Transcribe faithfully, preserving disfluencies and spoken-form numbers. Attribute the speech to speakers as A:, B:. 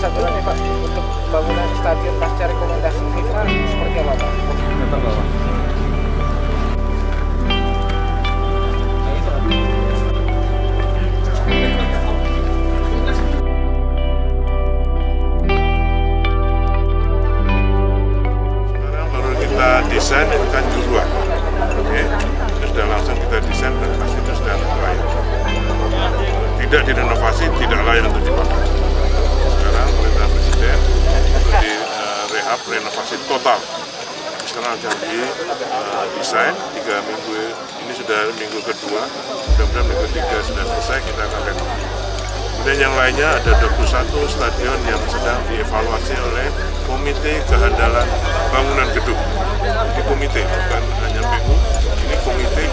A: satu lagi Pak, untuk bangunan stadion pasca rekomendasi FIFA seperti apa Pak?
B: Meter bawah.
C: Sekarang baru kita desain itu kan juruan, oke? Itu sudah langsung kita desain dan pasti itu sudah layak. Tidak direnovasi, tidak layak untuk dipakai. Sekarang perintah Presiden untuk di uh, rehab renovasi total. Sekarang akan di uh, desain tiga minggu, ini sudah minggu kedua, mudah-mudahan minggu ketiga sudah selesai, kita akan renovasi. Kemudian yang lainnya ada dua puluh satu stadion yang sedang dievaluasi oleh Komite Kehandalan Bangunan Gedung. Ini komite, bukan hanya P U, ini komite